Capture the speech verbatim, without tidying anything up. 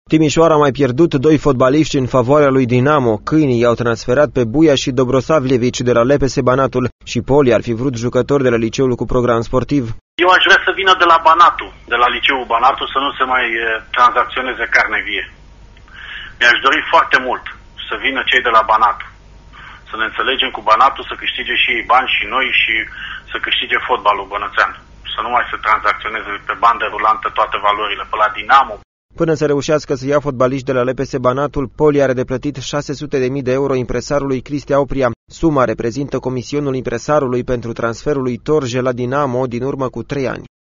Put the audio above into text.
Timișoara a mai pierdut doi fotbaliști în favoarea lui Dinamo. Câinii i-au transferat pe Buia și Dobrosavljevici de la L P S Banatul și Poli ar fi vrut jucători de la liceul cu program sportiv. Eu aș vrea să vină de la Banatul, de la liceul Banatul, să nu se mai tranzacționeze carne vie. Mi-aș dori foarte mult să vină cei de la Banatul, să ne înțelegem cu Banatul, să câștige și ei bani și noi și să câștige fotbalul bănățean. Să nu mai se tranzacționeze pe bandă rulantă toate valorile, pe la Dinamo. Până să reușească să ia fotbaliști de la L P S Banatul, Poli are de plătit șase sute de mii de euro impresarului Cristi Aupria. Suma reprezintă comisionul impresarului pentru transferul lui Torje la Dinamo din urmă cu trei ani.